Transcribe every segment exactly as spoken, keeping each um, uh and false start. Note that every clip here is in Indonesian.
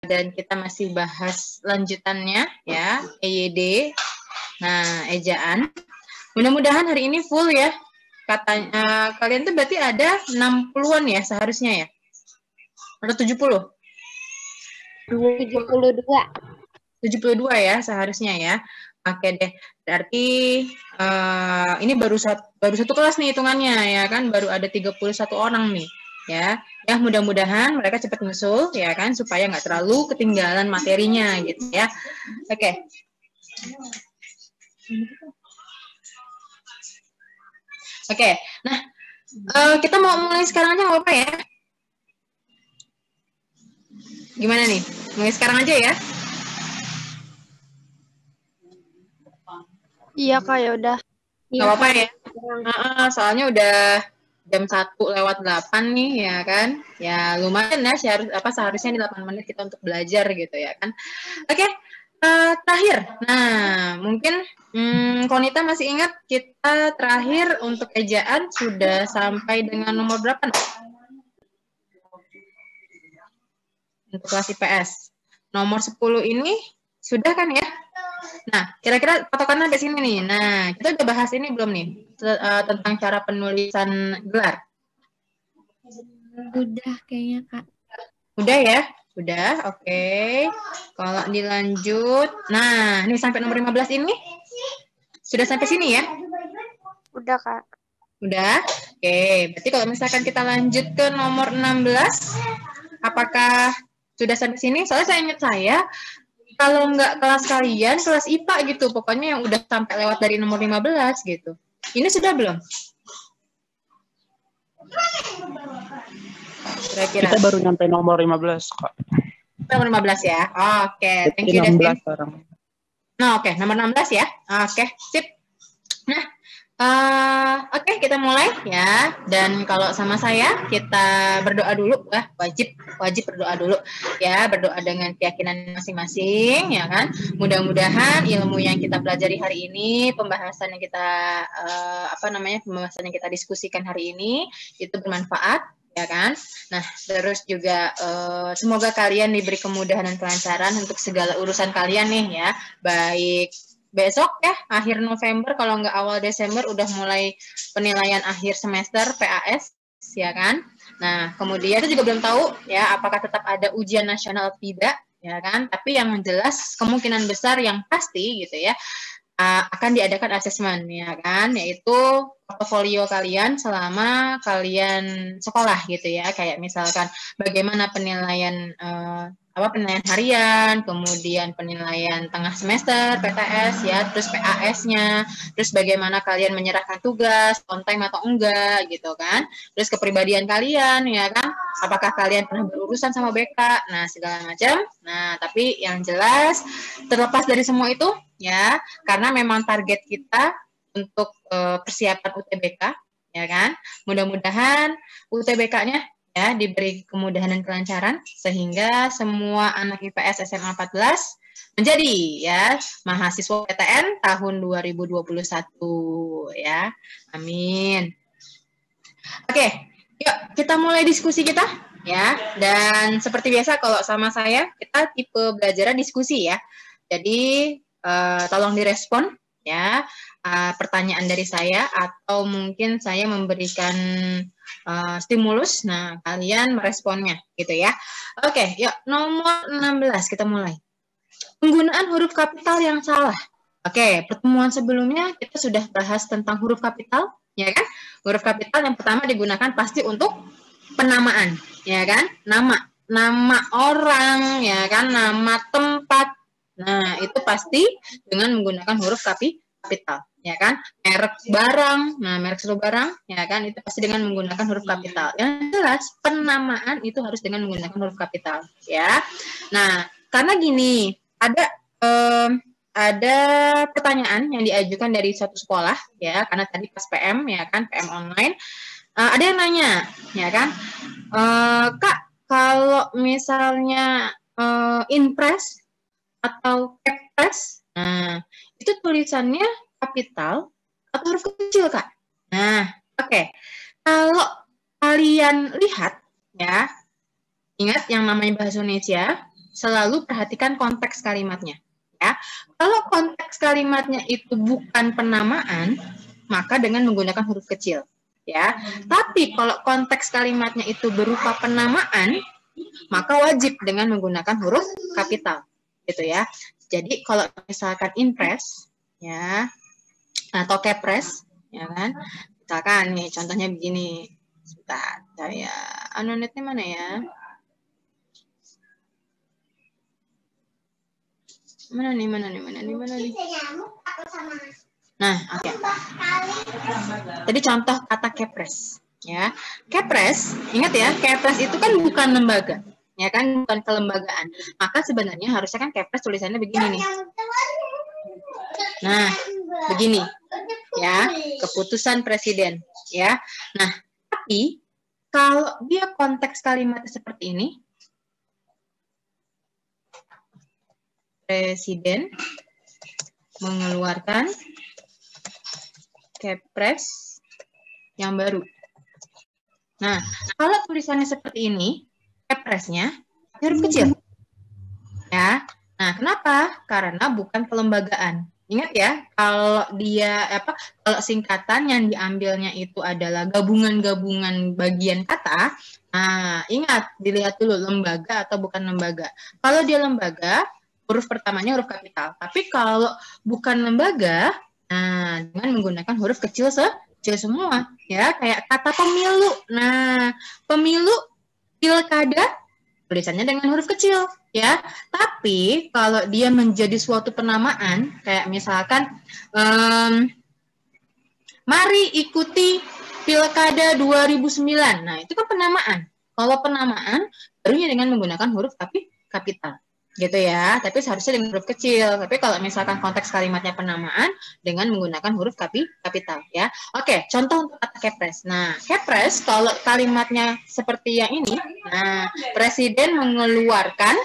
dan kita masih bahas lanjutannya ya, E Y D. Nah, ejaan. Mudah-mudahan hari ini full ya. Katanya uh, kalian tuh berarti ada enam puluhan ya seharusnya ya. Atau tujuh puluh? tujuh puluh dua. tujuh puluh dua ya seharusnya ya. Oke deh. Berarti uh, ini baru satu, baru satu kelas nih hitungannya ya kan, baru ada tiga puluh satu orang nih ya. Ya mudah-mudahan mereka cepat nyusul ya kan supaya nggak terlalu ketinggalan materinya gitu ya. Oke. Oke. Nah, uh, kita mau mulai sekarang aja nggak apa-apa ya? Gimana nih? Mulai sekarang aja ya? Iya Kak, ya udah. Nggak apa-apa ya? Uh, soalnya udah jam satu lewat delapan nih ya kan? Ya lumayan ya, seharus, apa, seharusnya di delapan menit kita untuk belajar gitu ya kan? Oke, okay. uh, terakhir. Nah, mungkin hmm, Konita masih ingat kita terakhir untuk ejaan sudah sampai dengan nomor berapa? Untuk kelas I P S. Nomor sepuluh ini sudah kan ya? Nah, kira-kira patokannya di sini nih. Nah, kita udah bahas ini belum nih? Tentang cara penulisan gelar. Udah kayaknya Kak. Udah ya? Udah, oke. Okay. Kalau dilanjut. Nah, ini sampai nomor lima belas ini. Sudah sampai sini ya? Udah Kak. Udah? Oke, okay. Berarti kalau misalkan kita lanjut ke nomor enam belas, apakah sudah sampai sini? Soalnya saya ingat saya, kalau nggak kelas kalian, kelas I P A gitu. Pokoknya yang udah sampai lewat dari nomor lima belas gitu. Ini sudah belum? Kira-kira. Kita baru nyampe nomor lima belas, Kak. Nomor lima belas ya? Oke, okay. Thank you, enam belas sekarang. Nah, oke. Okay. Nomor enam belas ya? Oke, okay. Sip. Nah, Uh, Oke, okay, kita mulai ya. Dan kalau sama saya, kita berdoa dulu. Wah, wajib, wajib berdoa dulu ya. Berdoa dengan keyakinan masing-masing, ya kan. Mudah-mudahan ilmu yang kita pelajari hari ini, pembahasan yang kita uh, apa namanya, pembahasan yang kita diskusikan hari ini itu bermanfaat, ya kan. Nah, terus juga uh, semoga kalian diberi kemudahan dan kelancaran untuk segala urusan kalian nih ya, baik besok ya, akhir November, kalau nggak awal Desember, udah mulai penilaian akhir semester P A S, ya kan? Nah, kemudian itu juga belum tahu ya, apakah tetap ada ujian nasional atau tidak, ya kan? Tapi yang jelas, kemungkinan besar yang pasti gitu ya, uh, akan diadakan asesmen, ya kan? Yaitu portofolio kalian selama kalian sekolah gitu ya, kayak misalkan bagaimana penilaian uh, apa penilaian harian, kemudian penilaian tengah semester, P T S ya, terus P A S-nya, terus bagaimana kalian menyerahkan tugas, on time atau enggak gitu kan, terus kepribadian kalian ya kan, apakah kalian pernah berurusan sama B K, nah segala macam. Nah, tapi yang jelas terlepas dari semua itu ya, karena memang target kita untuk uh, persiapan U T B K ya kan, mudah-mudahan U T B K-nya ya diberi kemudahan dan kelancaran sehingga semua anak I P S S M A empat belas menjadi ya mahasiswa P T N tahun dua ribu dua puluh satu ya. Amin. Oke, yuk kita mulai diskusi kita ya. Dan seperti biasa kalau sama saya kita tipe belajar diskusi ya. Jadi uh, tolong direspon ya uh, pertanyaan dari saya atau mungkin saya memberikan Uh, stimulus, nah kalian meresponnya gitu ya. Oke, yuk nomor enam belas kita mulai. Penggunaan huruf kapital yang salah. Oke, pertemuan sebelumnya kita sudah bahas tentang huruf kapital, ya kan? Huruf kapital yang pertama digunakan pasti untuk penamaan, ya kan? Nama, nama orang, ya kan? Nama tempat. Nah, itu pasti dengan menggunakan huruf kapital. Ya kan, merek barang, nah merek seluruh barang, ya kan, itu pasti dengan menggunakan huruf kapital. Yang jelas penamaan itu harus dengan menggunakan huruf kapital, ya. Nah, karena gini, ada um, ada pertanyaan yang diajukan dari satu sekolah, ya, karena tadi pas P M, ya kan, P M online, uh, ada yang nanya, ya kan, uh, Kak, kalau misalnya uh, inpres atau kepres, nah itu tulisannya kapital atau huruf kecil, Kak? Nah, oke. Okay. Kalau kalian lihat, ya, ingat yang namanya bahasa Indonesia, selalu perhatikan konteks kalimatnya. Ya, kalau konteks kalimatnya itu bukan penamaan, maka dengan menggunakan huruf kecil. Ya, tapi kalau konteks kalimatnya itu berupa penamaan, maka wajib dengan menggunakan huruf kapital, gitu ya. Jadi kalau misalkan impres, ya, atau kepres, ya kan, misalkan nih contohnya begini. Sebentar, saya anonetnya mana ya? Mana nih, mana nih, mana nih, mana nih? Nah, oke. Okay. Tadi contoh kata kepres, ya. Kepres, ingat ya, kepres itu kan bukan lembaga, ya kan, bukan kelembagaan. Maka sebenarnya harusnya kan kepres tulisannya begini nih. Nah, begini, ya, keputusan presiden, ya. Nah, tapi kalau dia konteks kalimatnya seperti ini, presiden mengeluarkan kepres yang baru. Nah, kalau tulisannya seperti ini, kepresnya huruf kecil. Ya. Nah, kenapa? Karena bukan kelembagaan. Ingat ya, kalau dia apa? Kalau singkatan yang diambilnya itu adalah gabungan-gabungan bagian kata, nah, ingat dilihat dulu lembaga atau bukan lembaga. Kalau dia lembaga, huruf pertamanya huruf kapital. Tapi kalau bukan lembaga, nah, dengan menggunakan huruf kecil se kecil semua, ya, kayak kata pemilu. Nah, pemilu, pilkada, tulisannya dengan huruf kecil, ya. Tapi kalau dia menjadi suatu penamaan, kayak misalkan, um, mari ikuti pilkada dua ribu sembilan. Nah, itu kan penamaan. Kalau penamaan, barunya dengan menggunakan huruf tapi kapital. Gitu ya, tapi seharusnya dengan huruf kecil. Tapi kalau misalkan konteks kalimatnya penamaan, dengan menggunakan huruf kapi, kapital ya. Oke, contoh untuk kata kepres. Nah, kepres kalau kalimatnya seperti yang ini, nah, presiden mengeluarkan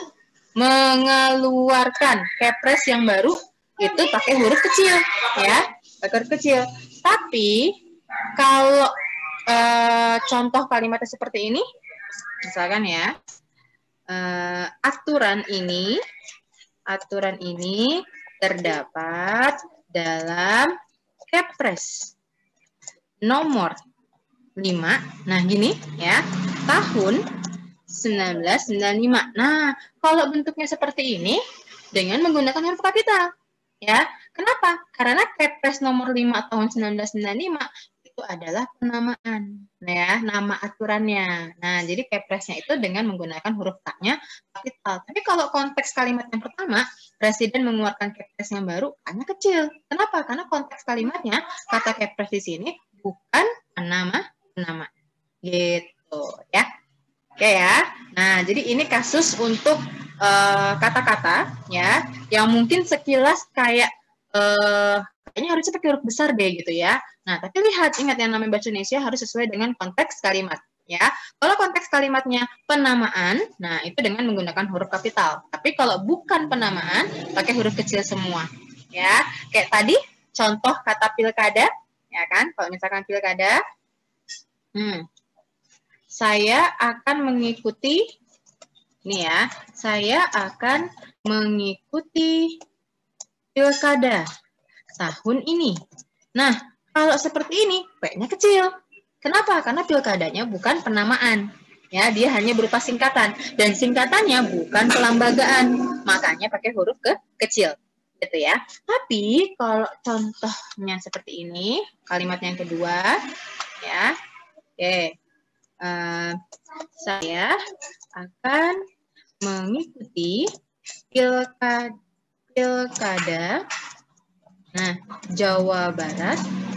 mengeluarkan kepres yang baru itu pakai huruf kecil ya, pakai huruf kecil. Tapi kalau eh, contoh kalimatnya seperti ini, misalkan ya, Uh, aturan ini aturan ini terdapat dalam Kepres nomor lima. Nah, gini ya, tahun seribu sembilan ratus sembilan puluh lima. Nah, kalau bentuknya seperti ini dengan menggunakan huruf kapital ya. Kenapa? Karena Kepres nomor lima tahun seribu sembilan ratus sembilan puluh lima itu adalah penamaan, ya, nama aturannya. Nah, jadi kepresnya itu dengan menggunakan huruf K-nya kapital. Tapi kalau konteks kalimat yang pertama, presiden mengeluarkan kepres yang baru, K-nya kecil. Kenapa? Karena konteks kalimatnya, kata kepres di sini bukan penama, penama. Gitu, ya. Oke ya. Nah, jadi ini kasus untuk kata-kata, uh, ya, yang mungkin sekilas kayak uh, kayaknya harusnya pakai huruf besar deh gitu ya. Nah, tapi lihat, ingat yang namanya bahasa Indonesia harus sesuai dengan konteks kalimat ya. Kalau konteks kalimatnya penamaan, nah itu dengan menggunakan huruf kapital. Tapi kalau bukan penamaan, pakai huruf kecil semua ya. Kayak tadi contoh kata pilkada, ya kan? Kalau misalkan pilkada, hmm, saya akan mengikuti, ini ya, saya akan mengikuti pilkada tahun ini. Nah, kalau seperti ini, P-nya kecil. Kenapa? Karena pilkadanya bukan penamaan. Ya, dia hanya berupa singkatan. Dan singkatannya bukan kelembagaan. Makanya pakai huruf ke kecil. Gitu ya. Tapi, kalau contohnya seperti ini, kalimat yang kedua, ya. Oke. Uh, saya akan mengikuti pilkada, pilkada Nah, Jawa Barat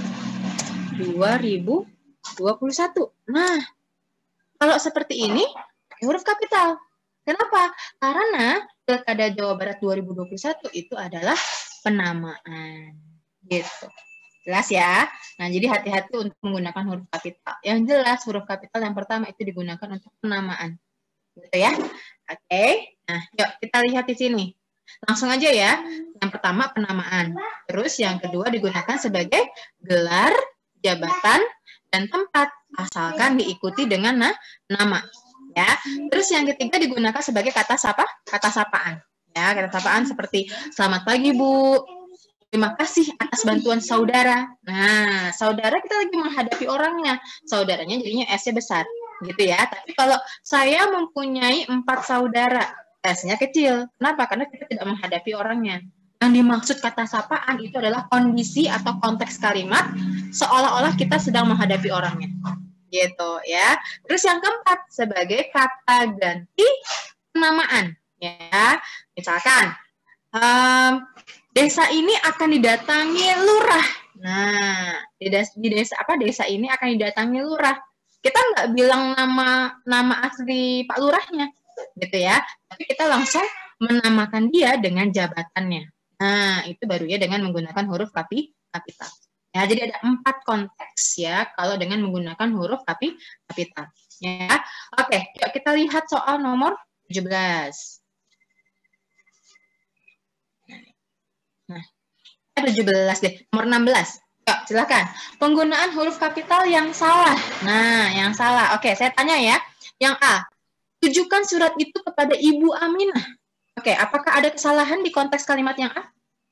dua ribu dua puluh satu. Nah, kalau seperti ini, huruf kapital. Kenapa? Karena pilkada Jawa Barat dua ribu dua puluh satu itu adalah penamaan. Gitu. Jelas ya? Nah, jadi hati-hati untuk menggunakan huruf kapital. Yang jelas, huruf kapital yang pertama itu digunakan untuk penamaan. Gitu ya? Oke. Nah, yuk kita lihat di sini. Langsung aja ya. Yang pertama penamaan. Terus yang kedua digunakan sebagai gelar, jabatan, dan tempat. Asalkan diikuti dengan na nama. Ya. Terus yang ketiga digunakan sebagai kata sapa, kata sapaan. Ya, kata sapaan seperti selamat pagi Bu, terima kasih atas bantuan saudara. Nah, saudara kita lagi menghadapi orangnya, saudaranya jadinya S-nya besar, gitu ya. Tapi kalau saya mempunyai empat saudara, S-nya kecil. Kenapa? Karena kita tidak menghadapi orangnya. Yang dimaksud kata sapaan itu adalah kondisi atau konteks kalimat seolah-olah kita sedang menghadapi orangnya, gitu ya. Terus yang keempat sebagai kata ganti penamaan. Ya, misalkan um, desa ini akan didatangi lurah. Nah, di desa, di desa apa desa ini akan didatangi lurah. Kita nggak bilang nama nama asli Pak Lurahnya, gitu ya. Tapi kita langsung menamakan dia dengan jabatannya. Nah, itu baru ya dengan menggunakan huruf kapi, kapital. Ya, jadi ada empat konteks ya kalau dengan menggunakan huruf kapi, kapital. Ya, oke. Yuk kita lihat soal nomor tujuh belas. Nah, tujuh belas deh, nomor enam belas. Yuk, silakan. Penggunaan huruf kapital yang salah. Nah, yang salah. Oke, saya tanya ya. Yang A, tujukan surat itu kepada Ibu Aminah. Oke, apakah ada kesalahan di konteks kalimat yang A?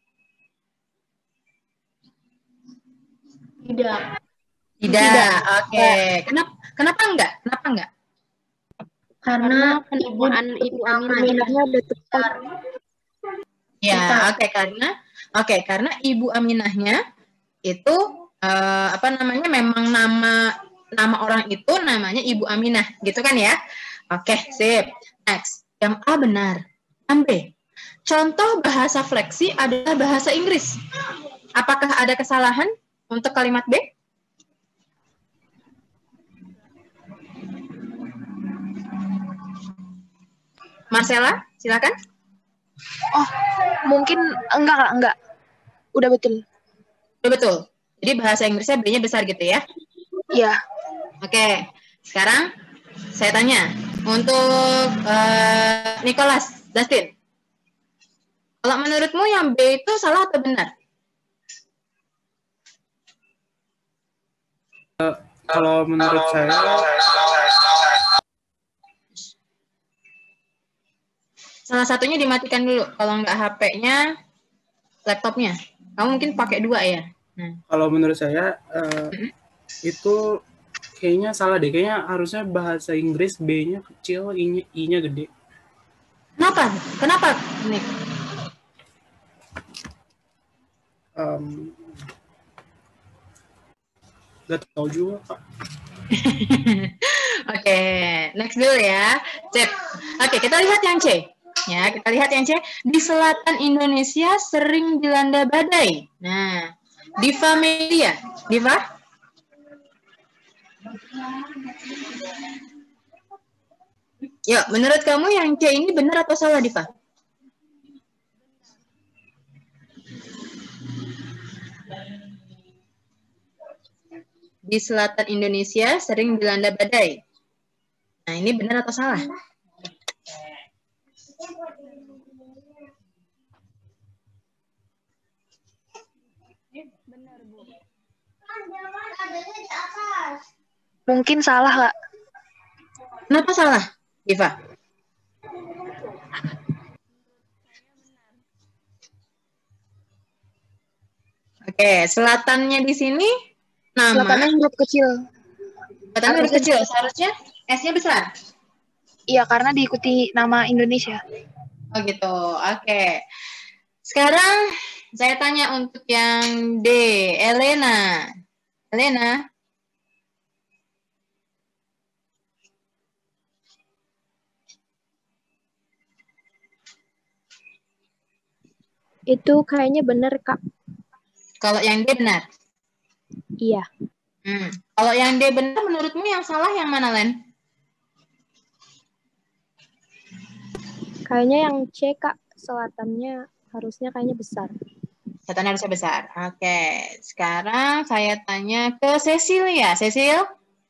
Tidak. Tidak. Tidak. Oke. Kenapa kenapa enggak? Kenapa enggak? Karena penamaan Ibu Aminahnya udah tepat. Ya, oke okay, karena oke okay, karena Ibu Aminahnya itu uh, apa namanya memang nama nama orang itu namanya Ibu Aminah, gitu kan ya? Oke, okay, sip. Next, yang A benar. Yang B, contoh bahasa fleksi adalah bahasa Inggris. Apakah ada kesalahan untuk kalimat B? Marcella, silakan. Oh, mungkin enggak, Kak, enggak. Udah betul. Udah betul. Jadi bahasa Inggrisnya B-nya besar gitu ya? Iya. Oke, sekarang saya tanya untuk uh, Nicholas, Dustin. Kalau menurutmu yang B itu salah atau benar? Uh, kalau menurut saya salah satunya dimatikan dulu. Kalau nggak H P-nya, laptopnya. Kamu mungkin pakai dua ya? Nah. Kalau menurut saya, uh, mm-hmm. itu kayaknya salah deh. Kayaknya harusnya bahasa Inggris B-nya kecil, I-nya, I-nya gede. Kenapa? Kenapa, Nick? Um, gak tahu juga, Pak. Oke, okay, next dulu ya. Cek. Oke, okay, kita lihat yang C. Ya, kita lihat yang C. Di selatan Indonesia sering dilanda badai. Nah, Diva Media. Diva? Yuk, menurut kamu yang C ini benar atau salah, Diva? Di selatan Indonesia sering dilanda badai. Nah, ini benar atau salah? Benar, Bu. Mungkin salah, Kak. Kenapa salah, Diva? Oke, selatannya di sini nama. Selatannya huruf kecil. Selatannya huruf kecil, seharusnya S-nya besar. Iya, karena diikuti nama Indonesia. Oh gitu, oke. Sekarang saya tanya untuk yang D, Elena. Elena. Itu kayaknya benar, Kak. Kalau yang D benar? Iya. Hmm. Kalau yang D benar, menurutmu yang salah yang mana, Len? Kayaknya yang C, Kak. Selatannya harusnya kayaknya besar. Selatannya harusnya besar. Oke. Sekarang saya tanya ke Cecil ya. Cecil?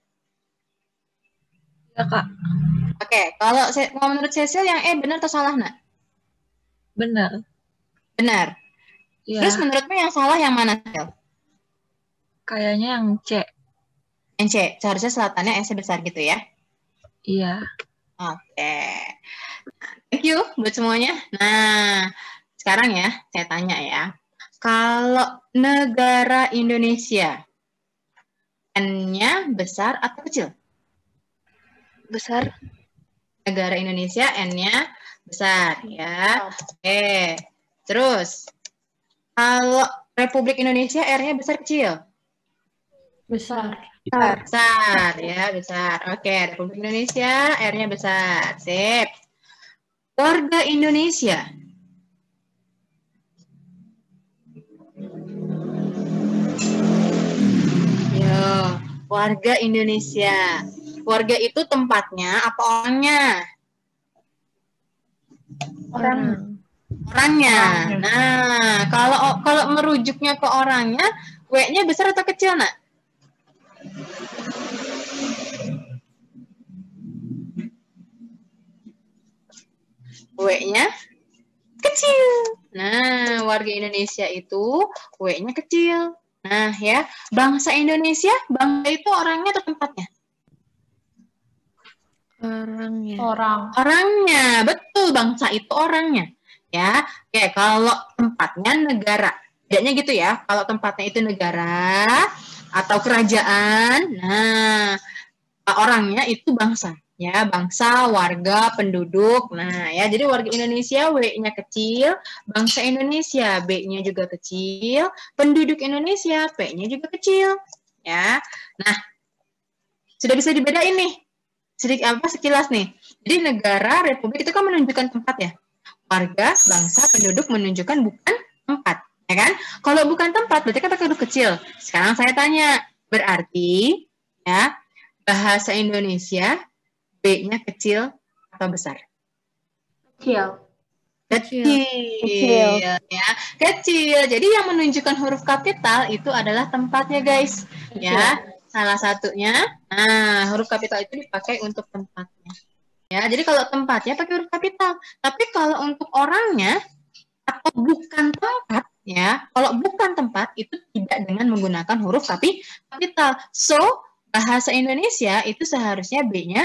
Ya, Kak. Oke. Kalau, kalau menurut Cecil yang E benar atau salah, nak? Benar. Benar. Ya. Terus menurutmu yang salah yang mana, Cecil? Kayaknya yang C. Yang C. Seharusnya selatannya S besar gitu ya? Iya. Oke. Thank you buat semuanya. Nah, sekarang ya, saya tanya ya. Kalau negara Indonesia, N-nya besar atau kecil? Besar. Negara Indonesia, N-nya besar ya. Oke. Terus, kalau Republik Indonesia, R-nya besar kecil? Besar. Besar ya, besar. Oke, Republik Indonesia, R-nya besar. Sip. Warga Indonesia. Yo, warga Indonesia. Warga itu tempatnya apa orangnya? Orang. Orangnya. Nah, kalau kalau merujuknya ke orangnya, W-nya besar atau kecil, Nak? W-nya kecil. Nah, warga Indonesia itu W-nya kecil. Nah, ya, bangsa Indonesia, bangsa itu orangnya atau tempatnya? Orangnya. Orang. Orangnya, betul, bangsa itu orangnya. Ya, oke, kalau tempatnya negara. Bedanya gitu ya, kalau tempatnya itu negara atau kerajaan, nah, orangnya itu bangsa. Ya, bangsa, warga, penduduk. Nah, ya, jadi warga Indonesia W-nya kecil, bangsa Indonesia B-nya juga kecil, penduduk Indonesia P-nya juga kecil. Ya. Nah, sudah bisa dibedain nih. Sedikit apa sekilas nih. Jadi negara, republik itu kan menunjukkan tempat ya. Warga, bangsa, penduduk menunjukkan bukan tempat, ya kan? Kalau bukan tempat berarti kan pakai huruf kecil. Sekarang saya tanya, berarti ya bahasa Indonesia B-nya kecil atau besar? Kecil. Kecil. Kecil. Ya, kecil. Jadi yang menunjukkan huruf kapital itu adalah tempatnya, guys. Ya, salah satunya. Nah, huruf kapital itu dipakai untuk tempatnya. Ya, jadi kalau tempatnya pakai huruf kapital. Tapi kalau untuk orangnya atau bukan tempat, ya, kalau bukan tempat itu tidak dengan menggunakan huruf kapi kapital. So, bahasa Indonesia itu seharusnya B-nya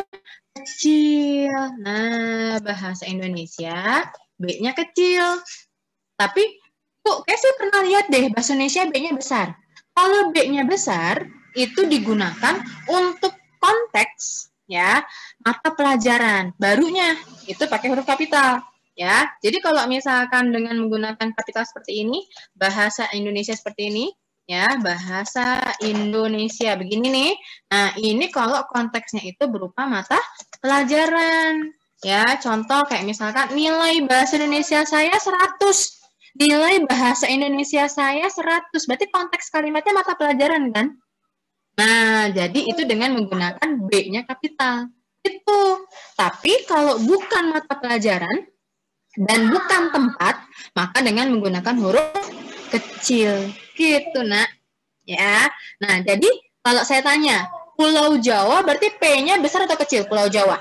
kecil. Nah, bahasa Indonesia B-nya kecil. Tapi, kok kayak saya pernah lihat deh, bahasa Indonesia B-nya besar. Kalau B-nya besar, itu digunakan untuk konteks, ya, mata pelajaran. Barunya, itu pakai huruf kapital. Ya, jadi kalau misalkan dengan menggunakan kapital seperti ini, bahasa Indonesia seperti ini, ya, bahasa Indonesia begini nih. Nah, ini kalau konteksnya itu berupa mata pelajaran. Ya, contoh kayak misalkan nilai bahasa Indonesia saya seratus. Nilai bahasa Indonesia saya seratus. Berarti konteks kalimatnya mata pelajaran kan? Nah, jadi itu dengan menggunakan B-nya kapital. Itu. Tapi kalau bukan mata pelajaran dan bukan tempat, maka dengan menggunakan huruf kecil. Gitu, Nak. Ya. Nah, jadi kalau saya tanya, Pulau Jawa berarti P-nya besar atau kecil? Pulau Jawa.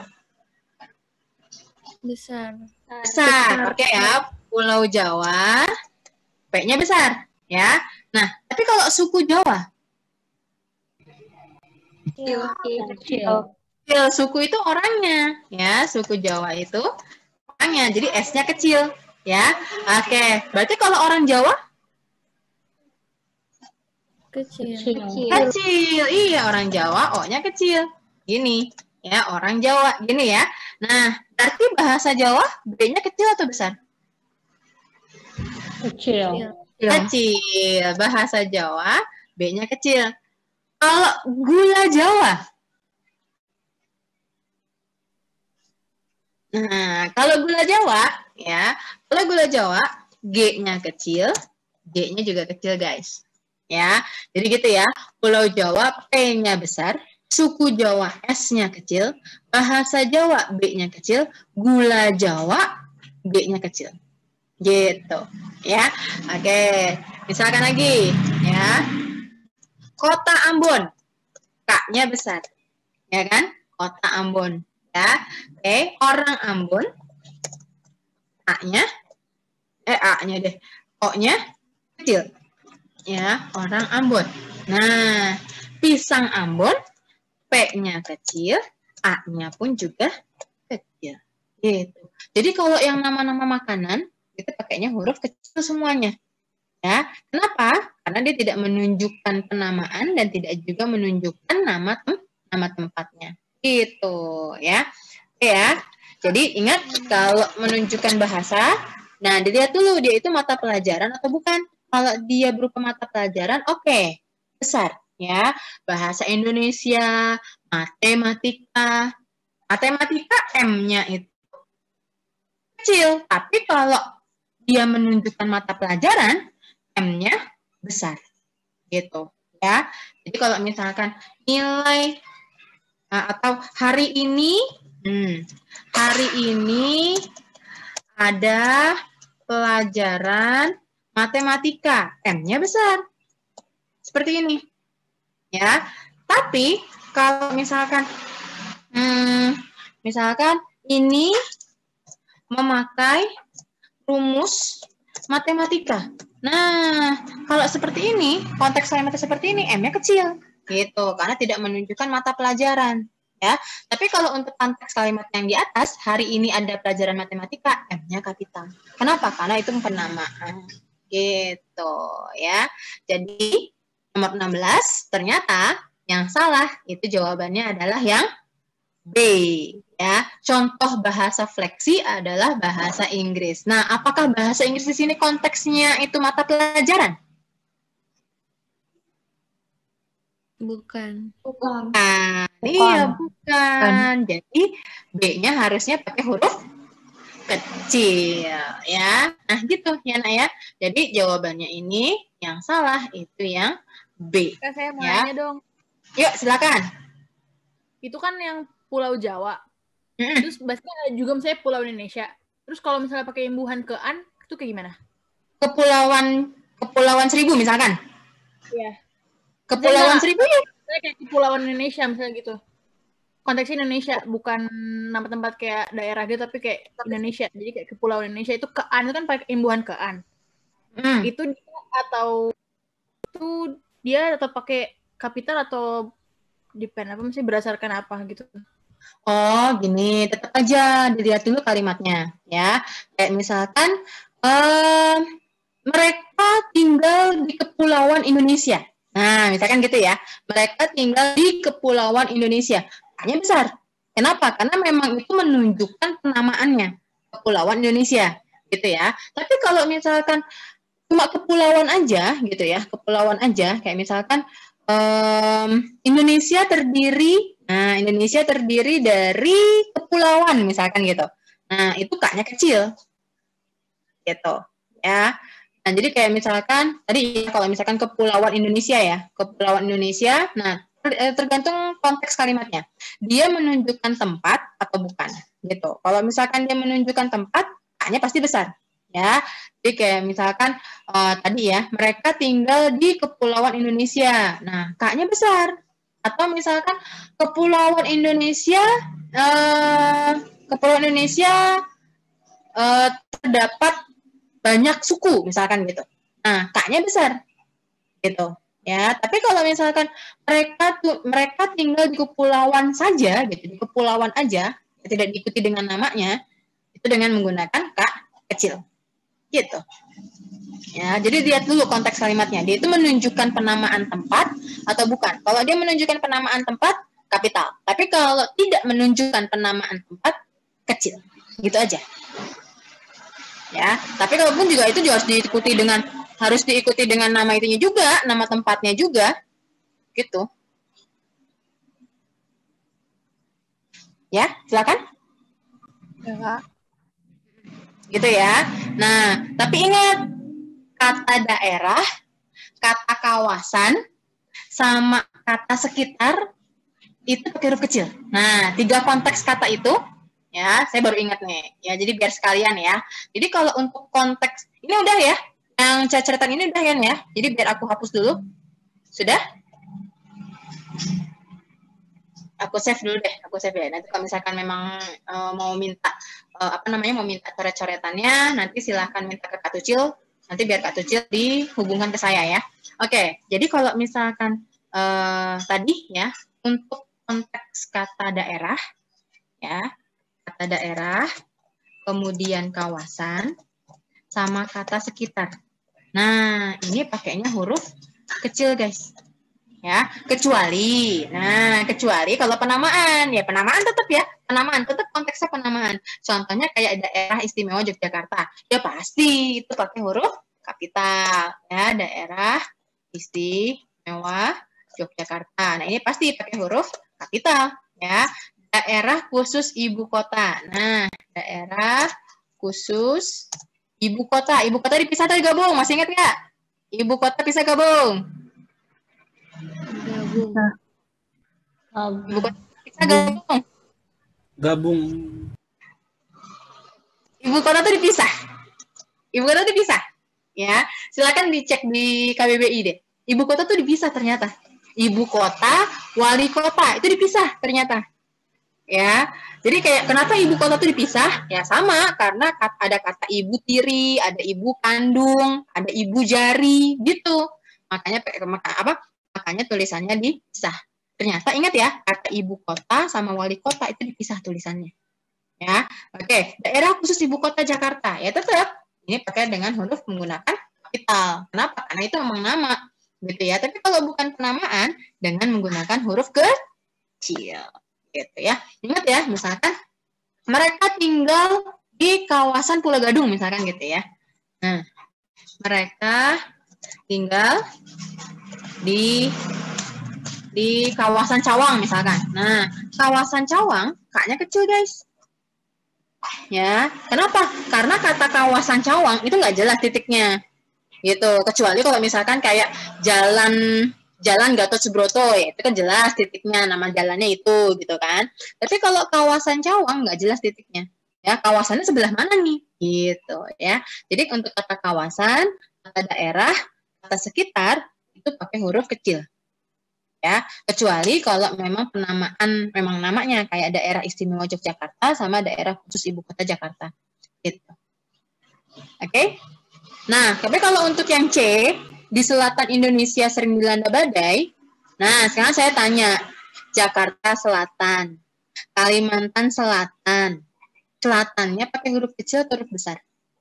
Besar. Besar. Oke ya, Pulau Jawa P-nya besar, ya. Nah, tapi kalau suku Jawa, Kecil. Kecil. kecil, suku itu orangnya, ya. Suku Jawa itu orangnya, jadi S-nya kecil, ya. Oke, berarti kalau orang Jawa Kecil. Kecil. kecil, iya, orang Jawa O-nya kecil, gini, ya, orang Jawa, gini ya. Nah, berarti bahasa Jawa B-nya kecil atau besar? Kecil. Kecil. Bahasa Jawa B-nya kecil. Kalau gula Jawa, nah, kalau gula Jawa, ya, kalau gula Jawa G-nya kecil, G-nya juga kecil, guys. Ya, jadi gitu ya. Pulau Jawa P-nya besar, suku Jawa S-nya kecil, bahasa Jawa B-nya kecil, gula Jawa B-nya kecil. Gitu, ya. Oke, misalkan lagi, ya. Kota Ambon, K-nya besar, ya kan? Kota Ambon, ya. Oke, orang Ambon, A-nya, eh A-nya deh, O-nya kecil, ya. Orang Ambon. Nah, pisang Ambon, P-nya kecil, A-nya pun juga kecil. Gitu. Jadi kalau yang nama-nama makanan itu pakainya huruf kecil semuanya. Ya, kenapa? Karena dia tidak menunjukkan penamaan dan tidak juga menunjukkan nama tem nama tempatnya. Gitu, ya. Oke ya. Jadi ingat kalau menunjukkan bahasa, nah dilihat dulu dia itu mata pelajaran atau bukan. Kalau dia berupa mata pelajaran, oke, okay, besar, ya. Bahasa Indonesia, matematika, matematika M-nya itu kecil, tapi kalau dia menunjukkan mata pelajaran, M-nya besar, gitu, ya. Jadi kalau misalkan nilai atau hari ini, hmm, hari ini ada pelajaran matematika, M-nya besar, seperti ini, ya. Tapi kalau misalkan, hmm, misalkan ini memakai rumus matematika. Nah, kalau seperti ini, konteks kalimatnya seperti ini, M-nya kecil, gitu, karena tidak menunjukkan mata pelajaran, ya. Tapi kalau untuk konteks kalimat yang di atas, hari ini ada pelajaran matematika, M-nya kapital. Kenapa? Karena itu penamaan, gitu, ya. Jadi nomor enam belas ternyata yang salah itu jawabannya adalah yang B, ya. Contoh bahasa fleksi adalah bahasa Inggris. Nah, apakah bahasa Inggris di sini konteksnya itu mata pelajaran? Bukan. Bukan. Nah, Bukan. iya bukan. Jadi B-nya harusnya pakai huruf kecil, ya. Nah, gitu ya, Nak, ya. Jadi jawabannya ini yang salah itu yang B. Kak, saya mau Ya. nanya dong. Yuk, silakan. Itu kan yang Pulau Jawa. Mm-mm. Terus bahasanya ada juga misalnya Pulau Indonesia. Terus kalau misalnya pakai imbuhan ke an, itu kayak gimana? Kepulauan Kepulauan Seribu misalkan. Iya. Kepulauan Misalnya, Seribu ya. misalnya kayak Kepulauan Indonesia misalnya gitu. Konteksnya Indonesia, bukan nama tempat kayak daerah gitu, tapi kayak Indonesia. Jadi kayak Kepulauan Indonesia itu ke an, itu kan pakai imbuhan ke an. Hmm. Itu dia atau itu dia tetap pakai kapital atau depend apa mesti berdasarkan apa gitu. Oh, gini, tetap aja dilihat dulu kalimatnya, ya. Kayak misalkan, eh, mereka tinggal di Kepulauan Indonesia. Nah, misalkan gitu ya. Mereka tinggal di Kepulauan Indonesia. Hanya besar. Kenapa? Karena memang itu menunjukkan penamaannya. Kepulauan Indonesia, gitu ya. Tapi kalau misalkan cuma kepulauan aja, gitu ya. Kepulauan aja, kayak misalkan, um, Indonesia terdiri Nah, Indonesia terdiri dari kepulauan, misalkan gitu. Nah, itu kaknya kecil. Gitu. Ya. Nah, jadi kayak misalkan, tadi kalau misalkan kepulauan Indonesia ya, kepulauan Indonesia, nah, tergantung konteks kalimatnya. Dia menunjukkan tempat atau bukan, gitu. Kalau misalkan dia menunjukkan tempat, kaknya pasti besar. Ya. Jadi kayak misalkan, uh, tadi ya, mereka tinggal di kepulauan Indonesia. Nah, kaknya besar. Atau misalkan Kepulauan Indonesia, eh, Kepulauan Indonesia eh, terdapat banyak suku, misalkan gitu. Nah, kaknya besar, gitu. Ya, tapi kalau misalkan mereka tuh mereka tinggal di kepulauan saja, gitu, di kepulauan aja, tidak diikuti dengan namanya, itu dengan menggunakan kak kecil, gitu. Ya, jadi lihat dulu konteks kalimatnya. Dia itu menunjukkan penamaan tempat atau bukan. Kalau dia menunjukkan penamaan tempat, kapital. Tapi kalau tidak menunjukkan penamaan tempat, kecil. Gitu aja. Ya, tapi kalaupun juga itu juga harus diikuti dengan harus diikuti dengan nama itunya juga, nama tempatnya juga. Gitu. Ya, silakan. Ya. Gitu ya. Nah, tapi ingat kata daerah, kata kawasan, sama kata sekitar itu pakai huruf kecil. Nah, tiga konteks kata itu, ya, saya baru ingat nih. Ya, jadi biar sekalian ya. Jadi kalau untuk konteks, ini udah ya, yang catatan ini udah kan ya. Jadi biar aku hapus dulu. Sudah? Aku save dulu deh, aku save ya. Nanti kalau misalkan memang uh, mau minta, uh, apa namanya, mau minta coret-coretannya, nanti silahkan minta ke Kak Tucil. Nanti biar Kak Tucil dihubungkan ke saya ya. Oke, jadi kalau misalkan uh, tadi ya, untuk konteks kata daerah, ya, kata kata daerah, kemudian kawasan, sama kata sekitar. Nah, ini pakainya huruf kecil, guys. Ya, kecuali. Nah, kecuali kalau penamaan, ya penamaan tetap ya, penamaan tetap konteksnya penamaan. Contohnya kayak daerah istimewa Yogyakarta. Ya pasti itu pakai huruf kapital, ya, daerah istimewa Yogyakarta. Nah, ini pasti pakai huruf kapital, ya. Daerah khusus ibu kota. Nah, daerah khusus ibu kota. Ibu kota dipisah atau digabung? Masih ingat nggak? Ibu kota bisa gabung. Gabung. Ibu kota bisa gabung. Gabung. Ibu kota itu dipisah. Ibu kota itu dipisah. Ya, silakan dicek di K B B I deh. Ibu kota itu dipisah ternyata. Ibu kota, wali kota itu dipisah ternyata. Ya, jadi kayak kenapa ibu kota itu dipisah? Ya sama, karena ada kata ibu tiri, ada ibu kandung, ada ibu jari, gitu. Makanya maka apa? Makanya tulisannya dipisah. Ternyata ingat ya, kata ibu kota sama wali kota itu dipisah tulisannya. Ya, oke. Daerah khusus ibu kota Jakarta, ya tetap ini pakai dengan huruf menggunakan kapital. Kenapa? Karena itu memang nama, gitu ya. Tapi kalau bukan penamaan, dengan menggunakan huruf kecil. Gitu ya. Ingat ya, misalkan mereka tinggal di kawasan Pulau Gadung misalkan gitu ya. Nah, mereka tinggal di di kawasan Cawang misalkan. Nah, kawasan Cawang kaknya kecil, guys. Ya, kenapa? Karena kata kawasan Cawang itu nggak jelas titiknya. Gitu. Kecuali kalau misalkan kayak jalan Jalan Gatot Subroto, ya, itu kan jelas titiknya, nama jalannya itu, gitu kan. Tapi kalau kawasan Cawang nggak jelas titiknya, ya kawasannya sebelah mana nih, gitu ya. Jadi untuk kata kawasan, kata daerah, kata sekitar itu pakai huruf kecil, ya. Kecuali kalau memang penamaan, memang namanya kayak daerah istimewa Yogyakarta sama daerah khusus ibu kota Jakarta, gitu. Oke. Okay? Nah, tapi kalau untuk yang C, di selatan Indonesia sering dilanda badai. Nah, sekarang saya tanya, Jakarta Selatan, Kalimantan Selatan, selatannya pakai huruf kecil atau huruf besar?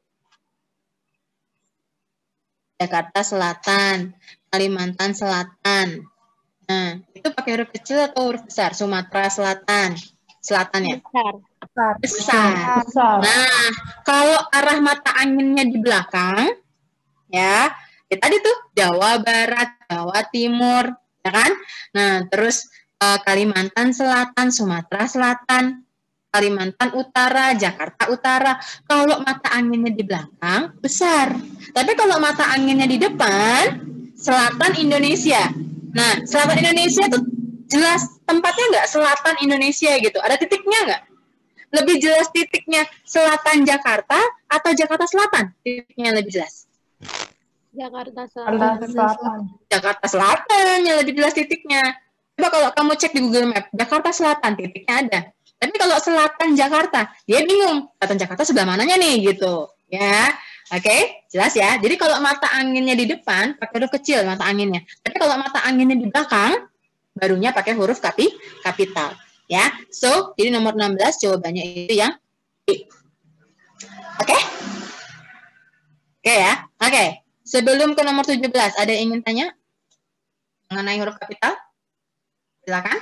Jakarta Selatan, Kalimantan Selatan. Nah, itu pakai huruf kecil atau huruf besar? Sumatera Selatan, selatannya? Besar. Besar. Besar. Nah, kalau arah mata anginnya di belakang, ya, ya tadi tuh Jawa Barat, Jawa Timur, ya kan? Nah, terus uh, Kalimantan Selatan, Sumatera Selatan, Kalimantan Utara, Jakarta Utara. Kalau mata anginnya di belakang, besar. Tapi kalau mata anginnya di depan, selatan Indonesia. Nah, selatan Indonesia tuh jelas tempatnya nggak selatan Indonesia gitu. Ada titiknya nggak? Lebih jelas titiknya selatan Jakarta atau Jakarta Selatan? Titiknya lebih jelas. Jakarta Selatan. Jakarta Selatan yang lebih jelas titiknya. Coba kalau kamu cek di Google Map, Jakarta Selatan titiknya ada. Tapi kalau selatan Jakarta, dia bingung. Selatan Jakarta sebelah mananya nih gitu. Ya, oke, okay? Jelas ya. Jadi kalau mata anginnya di depan pakai huruf kecil mata anginnya. Tapi kalau mata anginnya di belakang, barunya pakai huruf kapi, kapital. Ya, so jadi nomor enam belas jawabannya itu yang B. Oke? Okay? Oke okay, ya, oke. Okay. Sebelum ke nomor tujuh belas, ada yang ingin tanya mengenai huruf kapital? Silakan.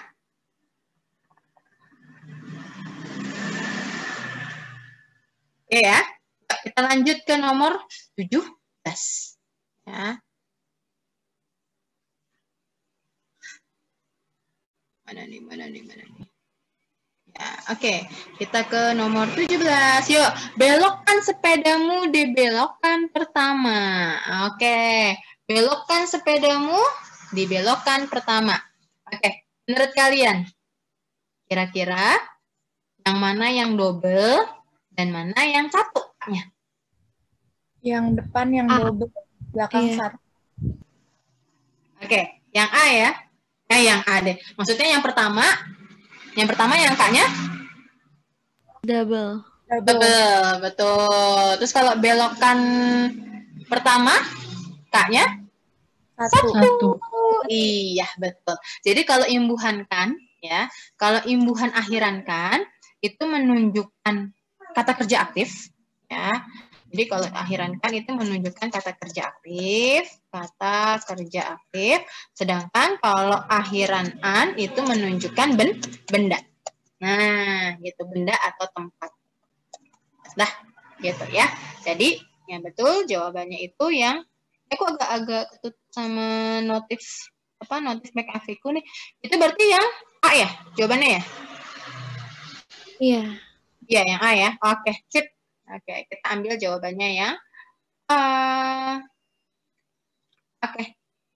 Oke ya, kita lanjut ke nomor tujuh belas. Ya. Mana nih, mana nih, mana nih. Ya, oke, okay. Kita ke nomor tujuh belas. Yuk, belokkan sepedamu di belokan pertama. Oke, okay. Belokkan sepedamu di belokan pertama. Oke, okay. Menurut kalian, kira-kira yang mana yang double dan mana yang satu? Yang depan yang A. double, belakang Iya. satu. Oke, okay. Yang A ya. Eh, yang A deh. Maksudnya yang pertama, yang pertama yang K-nya? Double. Double, betul. Terus kalau belokan pertama, K-nya? Satu. Satu. Iya, betul. Jadi kalau imbuhan kan, ya, kalau imbuhan akhiran kan, itu menunjukkan kata kerja aktif, ya. Jadi kalau akhiran kan itu menunjukkan kata kerja aktif, kata kerja aktif. Sedangkan kalau akhiran an itu menunjukkan ben, benda. Nah, gitu, benda atau tempat. Dah, gitu ya. Jadi yang betul jawabannya itu yang aku agak-agak ketutup sama notif apa notif back Afiku nih. Itu berarti yang A ya jawabannya ya? Iya. Iya, yang A ya. Oke, sip. Oke, kita ambil jawabannya yang A. Oke.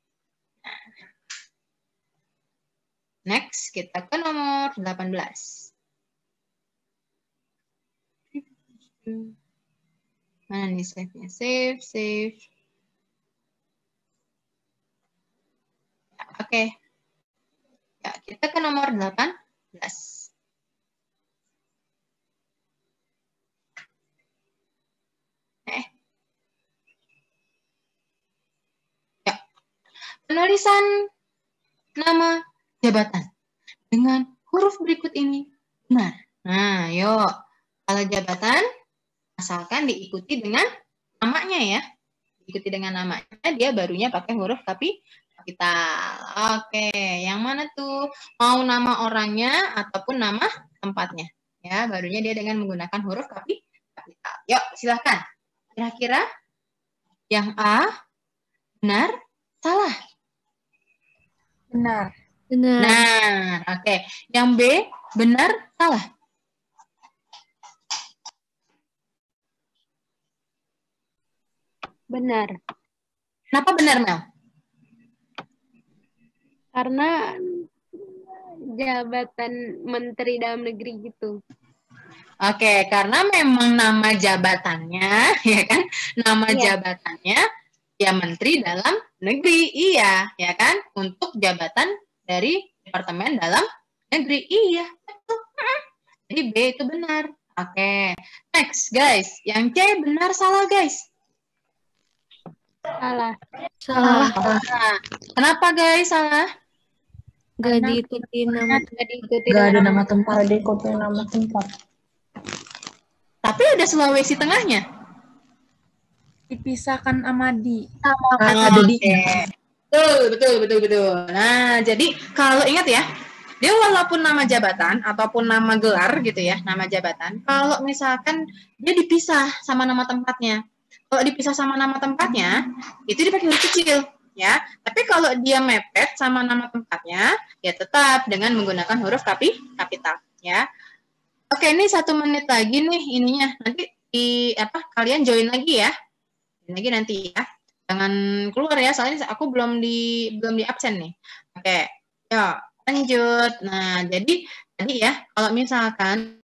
Next, kita ke nomor delapan belas. Mana nih save-nya? Save, save. Oke. Ya, kita ke nomor delapan belas. Eh. Ya. Penulisan nama jabatan dengan huruf berikut ini benar. Nah, yuk. Kalau jabatan, asalkan diikuti dengan namanya ya. Diikuti dengan namanya, dia barunya pakai huruf tapi kapital. Oke, yang mana tuh? Mau nama orangnya ataupun nama tempatnya. Ya, barunya dia dengan menggunakan huruf tapi kapital. Yuk, silahkan. Kira-kira yang A benar, salah? Benar. Benar. Benar. Oke, yang B benar, salah? Benar. Kenapa benar, Mel? Karena jabatan Menteri Dalam Negeri gitu. Oke, karena memang nama jabatannya, ya kan? Nama Iya. jabatannya ya Menteri Dalam Negeri, iya, ya kan? Untuk jabatan dari Departemen Dalam Negeri, iya. Betul. Jadi B itu benar. Oke, next guys. Yang C benar salah guys? Salah. Salah. Nah, kenapa guys salah? Gak diikuti nama Gak diikuti Gak ada dengan nama tempat. Gak diikuti nama tempat. Tapi ada Sulawesi Tengahnya. Dipisahkan sama di. Ada di. Oke. Betul, betul, betul, betul. Nah, jadi kalau ingat ya, dia walaupun nama jabatan ataupun nama gelar gitu ya, nama jabatan, kalau misalkan dia dipisah sama nama tempatnya. Kalau dipisah sama nama tempatnya, itu dipakai huruf kecil, ya. Tapi kalau dia mepet sama nama tempatnya, ya tetap dengan menggunakan huruf kapi, kapital, ya. Oke, ini satu menit lagi nih ininya. Nanti di apa? Kalian join lagi ya. Join lagi nanti ya. Jangan keluar ya, soalnya aku belum di belum di absen nih. Oke, ya lanjut. Nah, jadi tadi ya, kalau misalkan